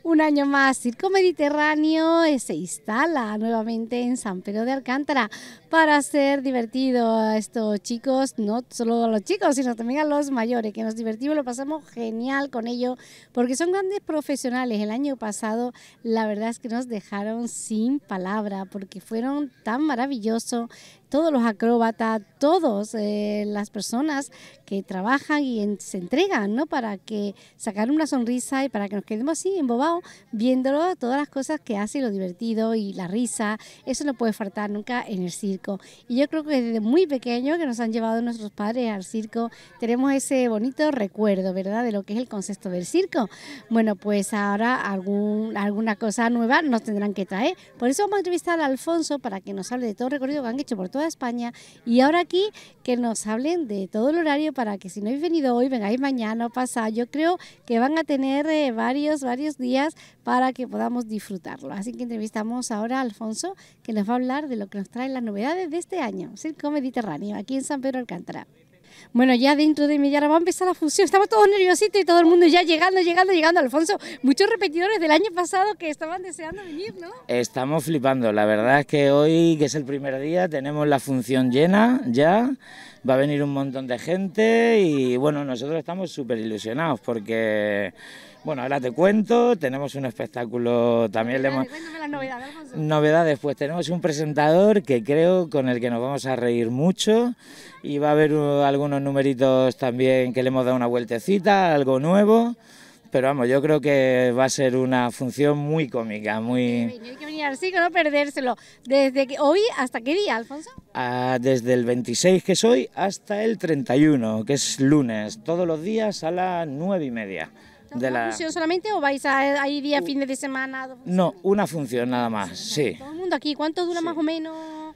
Un año más, Circo Mediterráneo se instala nuevamente en San Pedro de Alcántara para hacer divertido a estos chicos, no solo a los chicos, sino también a los mayores, que nos divertimos, lo pasamos genial con ellos, porque son grandes profesionales. El año pasado, la verdad es que nos dejaron sin palabra, porque fueron tan maravillosos, todos los acróbatas, todas las personas que trabajan y se entregan, ¿no?, para que sacar una sonrisa y para que nos quedemos así embobados viéndolo, todas las cosas que hace, lo divertido y la risa, eso no puede faltar nunca en el circo. Y yo creo que desde muy pequeño que nos han llevado nuestros padres al circo, tenemos ese bonito recuerdo, ¿verdad?, de lo que es el concepto del circo. Bueno, pues ahora alguna cosa nueva nos tendrán que traer. Por eso vamos a entrevistar a Alfonso para que nos hable de todo el recorrido que han hecho por toda España y ahora aquí que nos hablen de todo el horario para que si no habéis venido hoy, vengáis mañana o pasado. Yo creo que van a tener varios días para que podamos disfrutarlo. Así que entrevistamos ahora a Alfonso, que nos va a hablar de lo que nos traen las novedades de este año, Circo Mediterráneo, aquí en San Pedro de Alcántara. Bueno, ya dentro de media hora va a empezar la función, estamos todos nerviositos y todo el mundo ya llegando. Alfonso, muchos repetidores del año pasado que estaban deseando venir, ¿no? Estamos flipando, la verdad es que hoy, que es el primer día, tenemos la función llena ya, va a venir un montón de gente y bueno, nosotros estamos súper ilusionados porque... Bueno, ahora te cuento, tenemos un espectáculo también. Cuéntame las novedades, Alfonso. Novedades, pues tenemos un presentador que creo con el que nos vamos a reír mucho y va a haber algunos numeritos también que le hemos dado una vueltecita, algo nuevo. Pero vamos, yo creo que va a ser una función muy cómica, muy... Hay que venir al circo, no perdérselo. ¿Desde hoy hasta qué día, Alfonso? Desde el 26, que es hoy, hasta el 31, que es lunes, todos los días a las 9:30. ¿Una función solamente o vais a ir día, fines de semana? No, una función nada más, sí. Todo el mundo aquí, ¿cuánto dura más o menos?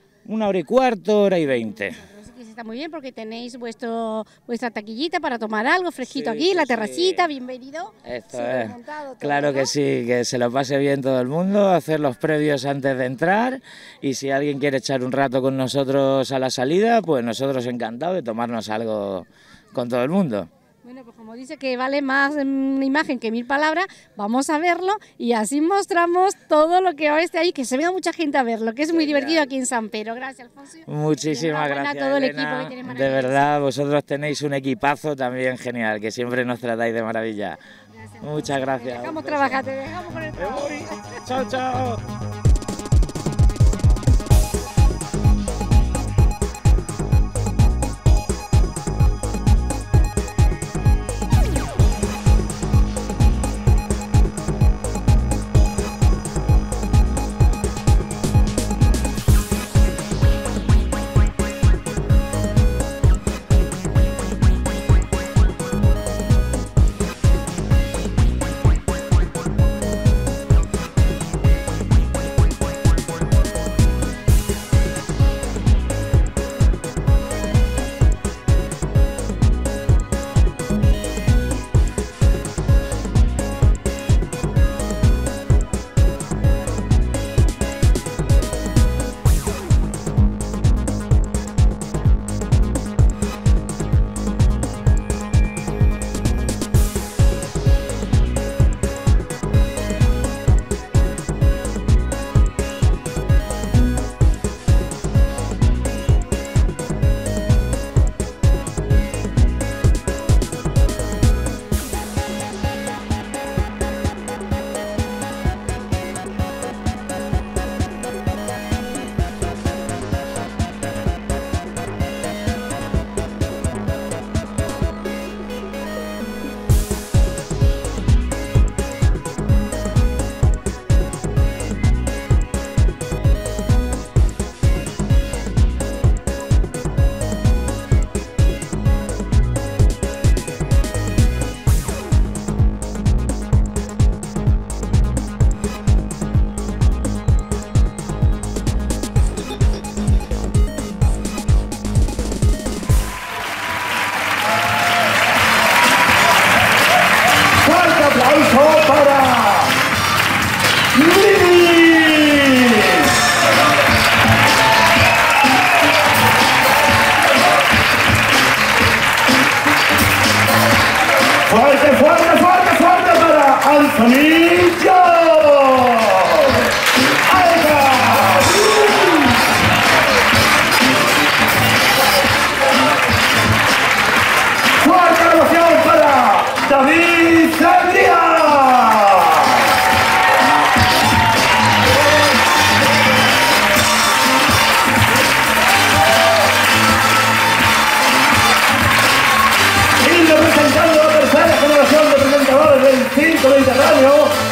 1 hora y cuarto, 1:20. Así que está muy bien porque tenéis vuestra taquillita para tomar algo fresquito aquí, Sí, la terracita, bienvenido. Esto es, claro que sí, que se lo pase bien todo el mundo, hacer los previos antes de entrar y si alguien quiere echar un rato con nosotros a la salida, pues nosotros encantados de tomarnos algo con todo el mundo. Bueno, pues como dice que vale más una imagen que 1000 palabras, vamos a verlo y así mostramos todo lo que va a estar ahí, que se venga mucha gente a verlo, que es muy divertido aquí en San Pedro. Gracias, Alfonso. Muchísimas gracias, a todo el Elena. equipo que tiene De verdad, vosotros tenéis un equipazo también genial, que siempre nos tratáis de maravilla. Gracias, Muchas gracias. Te dejamos trabajar, te dejamos con el trabajo. Chao, chao.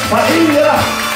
Padilla.